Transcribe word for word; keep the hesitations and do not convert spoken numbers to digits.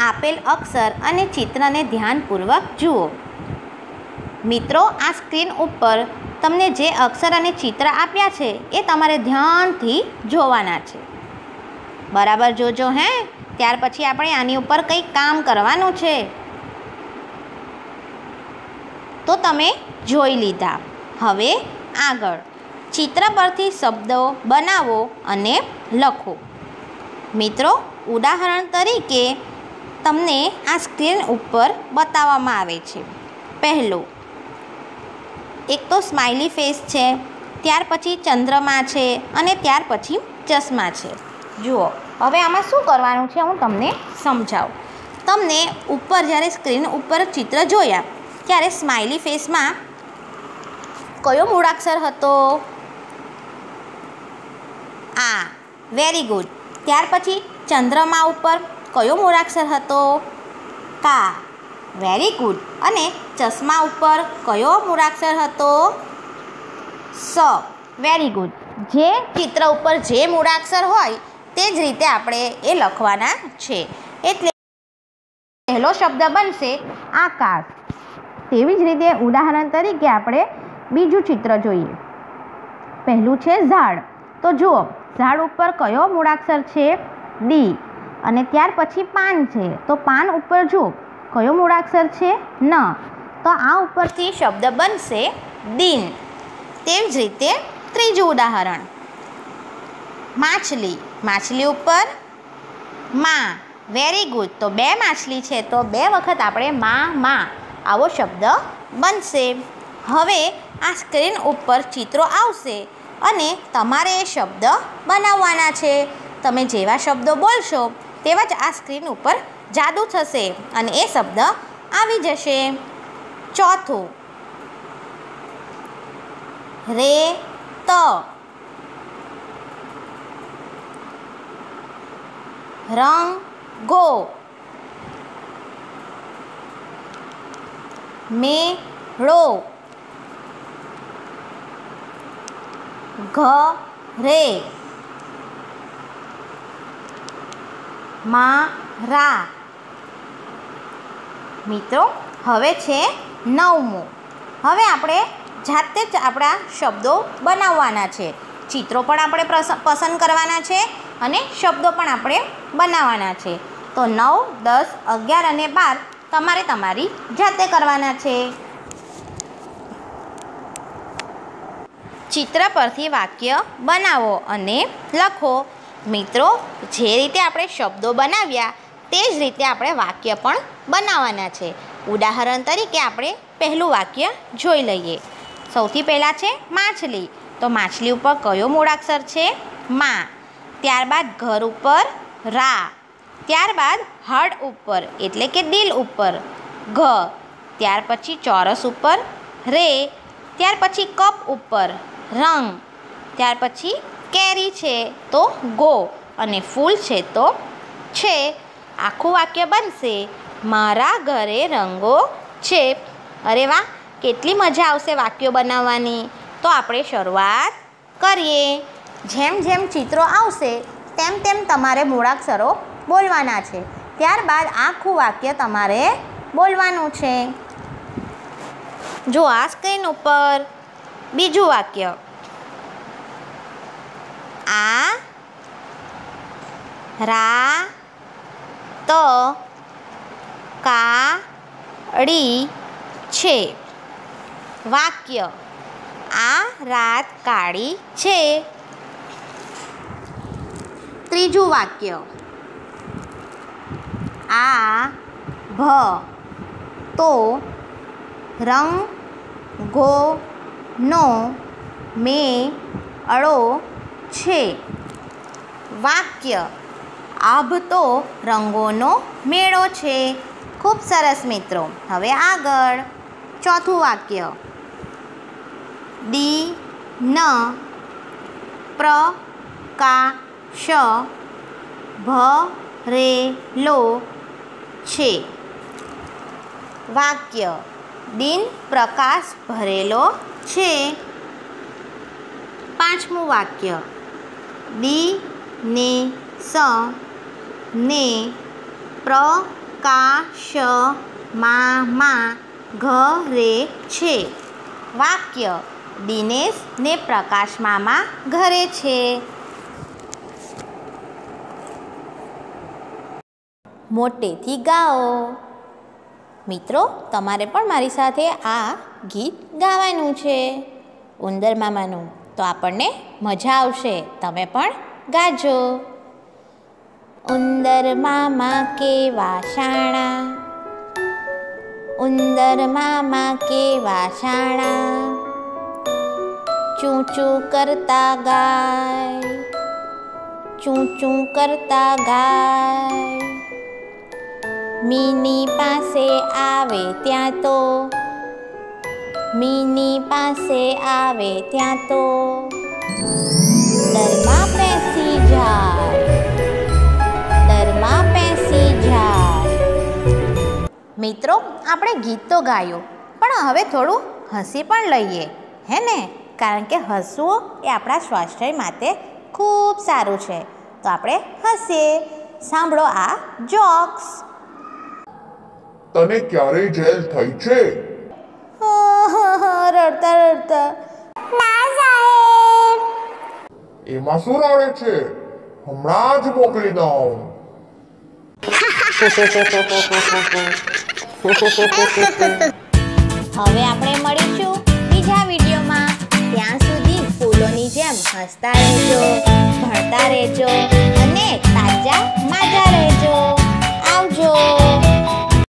આપેલ અક્ષર અને ચિત્રને ધ્યાનપૂર્વક જુઓ. મિત્રો, આ સ્ક્રીન ઉપર તમને જે અક્ષર અને ચિત્ર આપ્યા છે એ તમારે ધ્યાનથી જોવાના છે. બરાબર જોજો હે. ત્યાર પછી આપણે આની ઉપર કંઈક કામ કરવાનું છે. તો તમે જોઈ લીધા. હવે આગળ ચિત્ર પરથી શબ્દો બનાવો અને લખો. મિત્રો, ઉદાહરણ તરીકે તમને આ સ્ક્રીન ઉપર બતાવવામાં આવે છે. પહેલું એક તો સ્માઇલી ફેસ છે, ત્યાર પછી ચંદ્રમા છે અને ત્યાર પછી ચશ્મા છે. જુઓ, હવે આમાં શું કરવાનું છે હું તમને સમજાવું. તમને ઉપર જ્યારે સ્ક્રીન ઉપર ચિત્ર જોયા ત્યારે સ્માઇલી ફેસમાં કયો મૂળાક્ષર હતો? આ. Very good. ત્યાર પછી ચંદ્રમા ઉપર કયો મૂળાક્ષર હતો? કા. Very good. અને ચશ્મા ઉપર કયો મૂળાક્ષર હતો? સ. Very good. જે ચિત્ર ઉપર જે મૂળાક્ષર હોય તે જ રીતે આપણે એ લખવાના છે. એટલે પહેલો શબ્દ બનશે આકાશ. તેવી જ રીતે ઉદાહરણ તરીકે આપણે બીજું ચિત્ર જોઈએ. પહેલું છે ઝાડ. તો જુઓ, ઝાડ ઉપર કયો મૂળાક્ષર છે? ડી. અને ત્યાર પછી પાન છે. તો પાન ઉપર જુઓ, કયો મૂળાક્ષર છે? ન. તો આ ઉપરથી શબ્દ બનશે દિન. તેવી જ રીતે ત્રીજું ઉદાહરણ માછલી. માછલી ઉપર મા. Very good. તો બે માછલી છે તો બે વખત આપણે મા મા આવો શબ્દ બનશે. હવે આ સ્ક્રીન ઉપર ચિત્રો આવશે અને તમારે એ શબ્દ બનાવવાના છે. તમે જેવા શબ્દો બોલશો તેવા જ આ સ્ક્રીન ઉપર જાદુ થશે અને એ શબ્દ આવી જશે. ચોથું રે ત. રંગો. મેળો. ઘરે. મારા. મિત્રો, હવે છે નવમું. હવે આપણે જાતે જ આપણા શબ્દો બનાવવાના છે. ચિત્રો પણ આપણે પસંદ કરવાના છે અને શબ્દો પણ આપણે બનાવવાના છે. તો નવ, દસ, અગિયાર અને બાર તમારે તમારી જાતે કરવાના છે. ચિત્ર પરથી વાક્ય બનાવો અને લખો. મિત્રો, જે રીતે આપણે શબ્દો બનાવ્યા તે જ રીતે આપણે વાક્ય પણ બનાવવાના છે. ઉદાહરણ તરીકે આપણે પહેલું વાક્ય જોઈ લઈએ. સૌથી પહેલાં છે માછલી. તો માછલી ઉપર કયો મૂળાક્ષર છે? મા. ત્યારબાદ ઘર ઉપર રા. ત્યારબાદ હાર્ટ ઉપર એટલે કે દિલ ઉપર ઘ. ત્યાર પછી ચોરસ ઉપર રે. ત્યાર પછી કપ ઉપર રંગ. ત્યાર પછી કેરી છે તો ગો અને ફૂલ છે તો છે. આખું વાક્ય બનશે મારા ઘરે રંગો છે. અરે વાહ, કેટલી મજા આવશે વાક્યો બનાવવાની. તો આપણે શરૂઆત કરીએ. જેમ જેમ ચિત્રો આવશે તેમ તેમ તમારે મૂળાક્ષરો બોલવાના છે. ત્યારબાદ આખું વાક્ય તમારે બોલવાનું છે. જો આ સ્ક્રીન ઉપર બીજું વાક્ય. આ રા ત કાળી છે. વાક્ય આ રાત કાળી છે. ત્રીજું વાક્ય આ ભ તો રંગોનો મેળો છે. વાક્ય આભ તો રંગોનો મેળો છે. ખૂબ સરસ મિત્રો. હવે આગળ ચોથું વાક્ય દી ન પ્રકાશ ભરેલો છે. વાક્ય દિન પ્રકાશ ભરેલો છે. પાંચમું વાક્ય દી ને સ ને પ્ર પ્રકાશમાં ઘરે છે. વાક્ય: દિનેશ ને પ્રકાશ મામા ઘરે છે. મોટેથી ગાઓ. મિત્રો, તમારે પણ મારી સાથે આ ગીત ગાવાનું છે, ઉંદર મામાનું. તો આપણને મજા આવશે. તમે પણ ગાજો. ઉંદર મામા કેવા શાણા, ઉંદર મામા કેવા શાણા, ચૂં ચૂં કરતા ગાય, ચૂં ચૂં કરતા ગાય. મીની પાસે આવે ત્યાં તો, મીની પાસે આવે ત્યાં તો દરમાં પેસી જાય, દરમાં પેસી જાય. મિત્રો, આપણે ગીત તો ગાયું, પણ હવે થોડું હસી પણ લઈએ, હે ને? કારણ કે હસવું એ આપણા સ્વાસ્થ્ય માટે ખૂબ સારું છે. તો આપણે હસીએ. સાંભળો આ જોક્સ. તને ક્યારેય જેલ થઈ છે? રડતા રડતા. ના સાહેબ. એમાં શું રડે છે? હમણાં જ મોકલી દઉં. હવે આપણે મળીશું બીજા વિડીયોમાં. ત્યાં સુધી ફૂલોની જેમ હસતા રહેજો, ભણતા રહેજો અને તાજા માજા રહેજો.